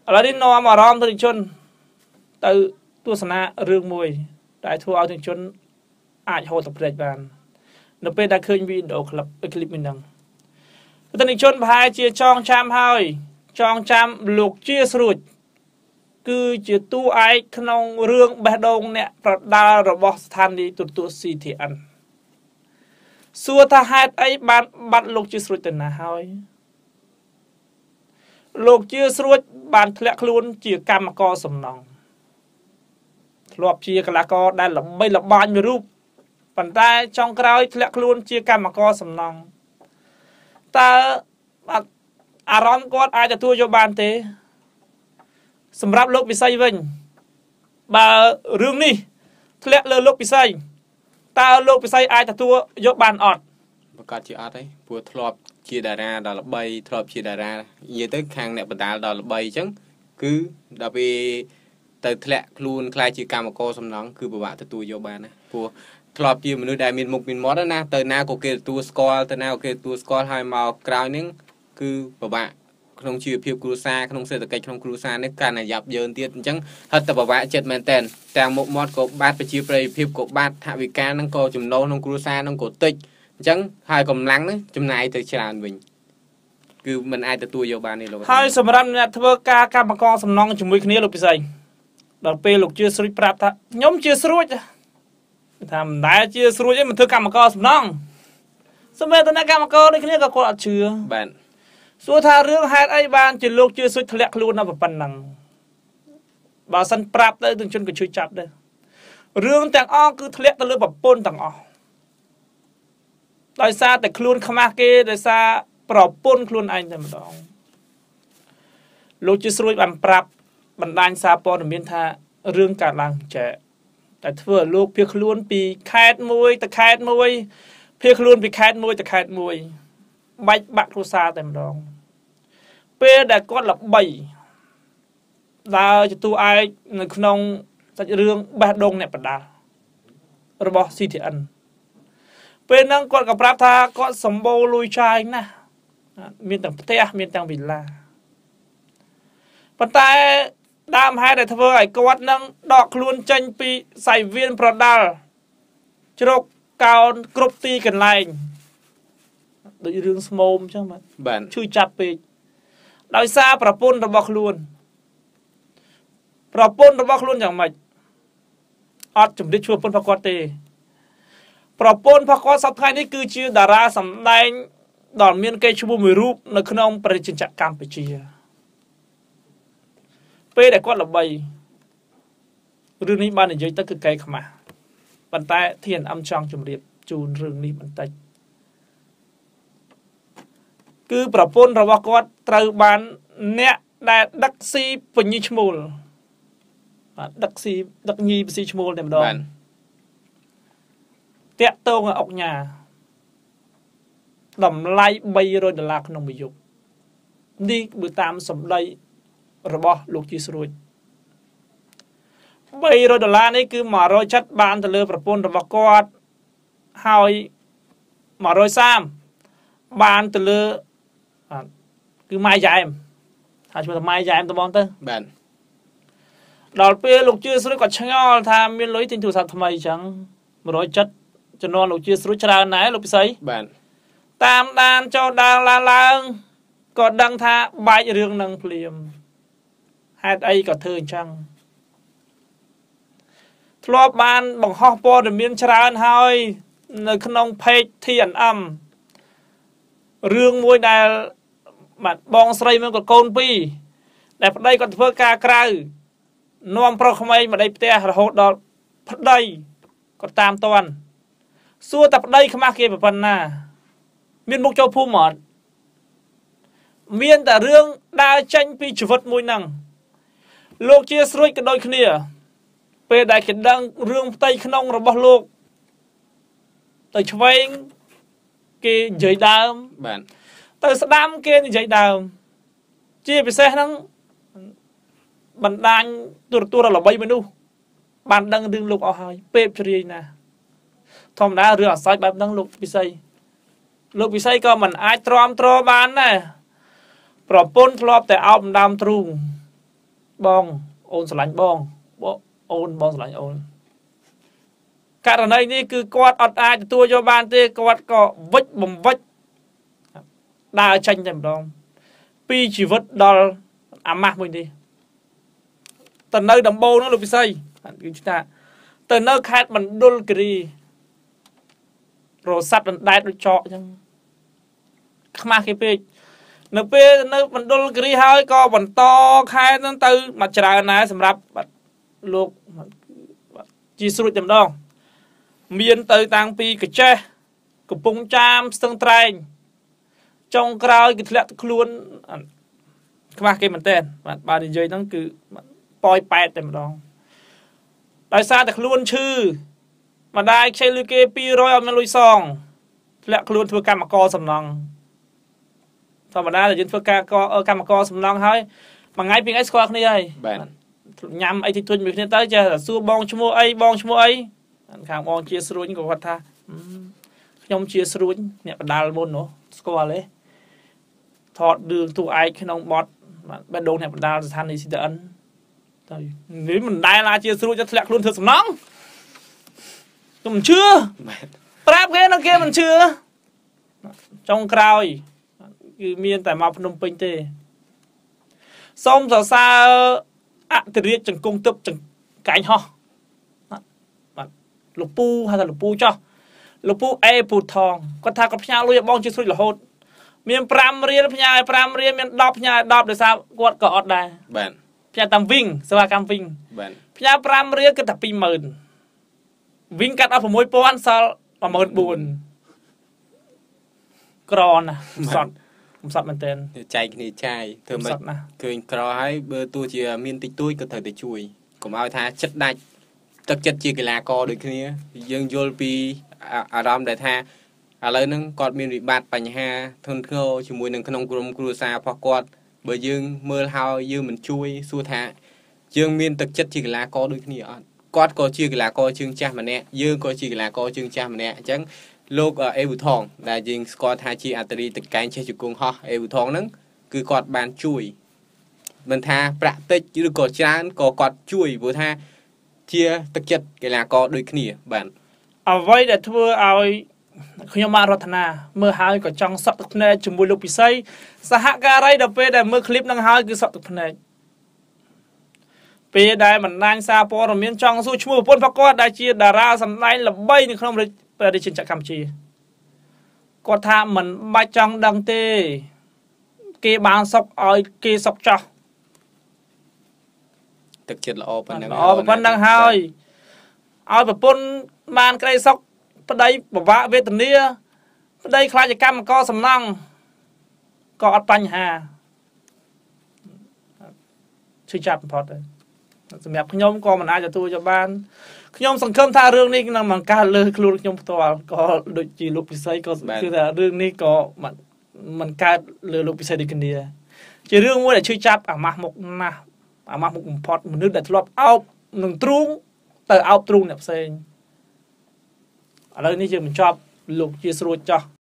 là đi nó mà rom thì chôn từ tu sana rương mùi đại thua ao thì chôn ai hồ tập lệ bàn nó bên đã khơi video clip mình đăng thì chôn hai chia chong cham hai chong cham lục chia sụt cứ chỉ tu ai không rương bè đông nè đa rồi boss than đi tụt xì thì ăn xua ta hai ấy bạn lục chia sụt tên nào hai lục chia sụt bạn lẹ luôn chỉ cam co sầm nòng lọp chia cái lá co đây là bây là bao nhiêu rúp bàn tay trong cái lẹ luôn chia cam co sầm nòng ta rom con aiจะตัวโยบานเตสำหรับโลกพิเศษវិញបើរឿងនេះធ្លាក់លើលោកពិសេសតើលោកពិសេសអាចទទួលយកបានអត់ប្រកាសជាអត់ទេព្រោះធ្លាប់ជាតារាដល់ល្បីធ្លាប់ជាតារានិយាយទៅខាងអ្នកបដាលដល់ល្បីអញ្ចឹងគឺដល់ពេលទៅធ្លាក់ខ្លួនខ្លាចជាកម្មករសំណងគឺពិបាកទទួលយកបានណាព្រោះធ្លាប់ជាមនុស្សដែលមានមុខមានមាត់ណាទៅណាក៏គេទទួលស្គាល់ទៅណាក៏គេទទួលស្គាល់ហើយមកក្រោយនេះគឺពិបាកក្នុងជីវភាពគ្រួសារក្នុងសេដ្ឋកិច្ចក្នុងគ្រួសារនេះកាន់តែយ៉ាប់យ៉ឺនទៀតអញ្ចឹងហិតតែពិបាកចិត្តមែនតើទាំងមុខមាត់ក៏បាត់ប្រជាប្រិយភាពក៏បាត់ថវិកានឹងក៏ចំណូលក្នុងគ្រួសារនឹងក៏តិចអញ្ចឹងហើយកម្លាំងនេះចំណាយទៅច្រើនវិញគឺមិនអាចទទួលយកបានទេលោកហើយសម្រាប់អ្នកធ្វើការកម្មករសំណងជាមួយគ្នាលោកពិសេសដល់ពេលលោកជាស្រួចប្រាប់ថាខ្ញុំជាស្រួចថាមិនដែលជាស្រួចទេមិនធ្វើកម្មករសំណងសម្រាប់តែកម្មករដូចគ្នាក៏គាត់អត់ជឿបាទសួរថារឿងហេតុអីបានជាលោកជឿស្រួចធ្លាក់ខ្លួននៅប៉ុណ្ណឹងបើសិនប្រាប់ទៅទាំងជនក៏ជួយចាប់ដែររឿងទាំងអស់គឺធ្លាក់ទៅលើប្រពន្ធទាំងអស់ដោយសារតែខ្លួនខ្មាស់គេដោយសារប្រពន្ធខ្លួនឯងតែម្ដងលោកជឿស្រួចបានប្រាប់បណ្ដាញសារព័ត៌មានថារឿងកើតឡើងចែតែធ្វើឲ្យលោកភៀសខ្លួនពីខេត្តមួយទៅខេត្តមួយភៀសខ្លួនពីខេត្តមួយទៅខេត្តមួយបាច់បាក់គ្រួសារតែម្ដងពេលដែលគាត់ល្បីដើរទទួលឯកនៅក្នុងសាច់រឿងបេះដូងអ្នកបដារបស់ CTN ពេលហ្នឹងគាត់ក៏ប្រាប់ថាគាត់សម្បូរលុយចាយណាស់មានទាំងផ្ទះមានទាំងវិឡាប៉ុន្តែដើមហេតុដែលធ្វើឲ្យគាត់នឹងដកខ្លួនចេញពីសៃវៀនប្រដាល់ជ្រកកោនគ្រប់ទីកន្លែងដូចរឿងស្មោមអញ្ចឹងបាទឈឺចាប់ពេកដោយសារប្រពន្ធរបស់ខ្លួនយ៉ាងម៉េចអត់ជំរិតឈ្មោះប្រពន្ធរបស់គាត់ទេប្រពន្ធរបស់គាត់សប្តាហ៍នេះគឺជាតារាសម្ដែងដ៏មានកេរ្តិ៍ឈ្មោះមួយរូបនៅក្នុងប្រជាជនកម្ពុជាពេលដែលគាត់ល្បីរឿងនេះបាននិយាយទៅគឺកែខ្មាស់ប៉ុន្តែធានអំចង់ជម្រាបជូនរឿងនេះបន្តិចគឺប្រពន្ធរបស់គាត់ត្រូវបានអ្នកដែលដឹកស៊ីពញីឈ្មោលបាទដឹកញីពស៊ីឈ្មោលតែម្ដងតាក់តងអុកញ៉ាតម្លៃ$300ក្នុងមួយយប់នេះបើតាមសម្ដីរបស់លោកជីស្រួច$300នេះគឺ170បានទៅលើប្រពន្ធរបស់គាត់ហើយ130បានទៅលើគឺម៉ាយយ៉ែមថាឈ្មោះថាម៉ាយយ៉ែមទៅបងទៅបាទដល់ពេលលោកជឿស្រួចគាត់ឆ្ងល់ថាមានលុយទិញទូរស័ព្ទថ្មីអញ្ចឹង170ចំនួនលោកជឿស្រួចច្រើនណាស់លោកពិសីបាទតាមដានចូលដានឡើងក៏ដឹងថាបាច់រឿងនឹងភ្លាមហេតុអីក៏ធ្វើអញ្ចឹងធ្លាប់បានបង្ហោះព័ត៌មានច្រើនហើយនៅក្នុង page TNM រឿងមួយដែលបាទបងស្រីមកកូនពីរដែលប្តីគាត់ធ្វើការក្រៅនាំប្រុសក្មេងមកដីផ្ទះរហូតដល់ប្តីគាត់តាមតន់សួរតែប្តីខ្មាស់គេប៉ុណ្ណាមានមុខចូលភូមិអត់មានតែរឿងដើរចេញពីជីវិតមួយហ្នឹងលោកជាស្រួយក៏ដូចគ្នាពេលដែលគេដឹងរឿងផ្ទៃក្នុងរបស់លោកទៅឆ្វេងគេនិយាយដើមបាទទៅស្ដាំគេនិយាយដើមជាពិសេសហ្នឹងបណ្ដាញទូរទស្សន៍ល្បីមនុស្សបានដឹងរឿងលោកអស់ហើយពេបជ្រាយណាស់ធម្មតារឿងអសោចបែបហ្នឹងលោកពិសីក៏មិនអាចទ្រាំទ្របានដែរប្រពន្ធធ្លាប់តែអោបដើមទ្រូង bong ôn sờ lạnh bong ôn bong sờ lạnh ôn cả ở đây ní cứ quạt ọt ai tua cho ban tê quạt có vách bầm vách đa tranh thêm đong pi chỉ vứt đo mạc mình đi từ nơi đầm bô nó lục xây chúng ta từ nơi khai mình đôn kì rồi sắt mình đai đôi trọ chẳng mà khi pe nơi mình đôn kì hơi co mình to khai nó từ mặt trời này sầm rập luộc chỉ sụt chầm đong miền từ tang pi cái che của bông cham sương trai trong cào cái lẹ luôn mà cái mình tên bà đi chơi nó cứ poi petแต่ម្ដងដោយសារតែខ្លួនឈឺម្ដាយខ្ចីលុយគេ200អត់មានលុយសងធ្លាក់ខ្លួនធ្វើកម្មករសំណងធម្មតាតែយើងធ្វើការកម្មករសំណងហើយមួយថ្ងៃពីរថ្ងៃស្គាល់គ្នាហើយញ៉ាំអីតិចតួចមួយគ្នាទៅចេះតែសួរបងឈ្មោះអីបងឈ្មោះអីខាងបងជាស្រួញក៏គាត់ថាខ្ញុំជាស្រួញអ្នកបដាល់មុននោះស្គាល់ទេថតរឿងទូឯកក្នុងបទបេះដូងអ្នកបដាល់ស្ថានីយ៍ CTN nếu mình đai la chia sẻ cho thẹn luôn thật sầm nóng mình chưa prap cái nó kia mình chưa trong cày miền tại map Phnom Penh tê xong giờ xa từ riết chẳng cung tập chẳng cánh ho lục pu hay là lục pu cho lục pu pu thong có thà có nhau luôn bong chia sẻ là hốt miền pram riêng miền đọp để sao quật cọt đâyพี่ตามวิ่งสวัสดิ์การวิ่งพี่ปรามเรียกก็แต่ปี10,000วิ่งกัดเอาผมมวยป้อนซอลประมาณบุญกรอนอ่ะผมสอดมันเต้นใจนี่ใจเธอมาเคยกรอให้เบอร์ตัวเชียร์มินติตุ้ยก็เธอได้ช่วยผมเอาท่าชัดได้ตักจัดเชียร์กีฬากอโดยคืนนี้ยังโยนปีอารมณ์ได้ท่าอะไรนั่งกอดมีริบาดปัญหาทนเข้าชิมวยหนึ่งขนมกลมกรูซาพอกอดbởi dương mưa hao dương mình chui xua thả dương miên thực chất chỉ là có đôi khi có chỉ là có chương cha mà nè dương có chỉ là có chương cha mà nè chẳng lúc ở ebu thong là dương có thay chi atari thực cảnh chơi chụp cùng ho ebu thong nắng cứ quạt bàn chui mình tha bạ tích chứ được có chán có quạt chui vừa tha chia thực chất cái là có đôi khi bạn ở vậy để thưa aiខ្ញុំបានរតនាមើលហើយក៏ចង់សក់ទឹកភ្នែកជាមួយលោកពិសីសហការីដល់ពេលដែលមើលឃ្លីបនឹងហើយគឺសក់ទឹកភ្នែកពេលដែលបណ្ដាញសារព័ត៌មានចង់សួរឈ្មោះប្រពន្ធរបស់គាត់ដែលជាតារាសម្ដែងល្បីនៅក្នុងប្រទេសជាតិកម្ពុជាគាត់ថាមិនបាច់ចង់ដឹងទេគេបានសក់ឲ្យគេសក់ចោះទឹកចិត្តល្អប៉ុណ្ណឹងហើយឲ្យប្រពន្ធបានក្តីសក់ប្តីបបាក់វេទនាប្តីខ្លាចកម្មករសំណងក៏អត់បញ្ហាឈឺចាប់បំផុតសម្រាប់ខ្ញុំក៏មិនអាចទទួលយកបានខ្ញុំសង្ឃឹមថារឿងនេះនឹងបង្កើតលើខ្លួនខ្ញុំផ្ទាល់ក៏ដូចជាលោកពិសីក៏គឺថារឿងនេះក៏មិនកើតលើលោកពិសីដូចគ្នាជារឿងមួយដែលឈឺចាប់អាម៉ាស់មុខណាស់អាម៉ាស់មុខបំផុតមនុស្សដែលធ្លាប់អោបនឹងទ្រូងទៅអោបទ្រូងអ្នកផ្សេងឥឡូវនេះយើងបញ្ចប់លោកជាស្រួចចោះ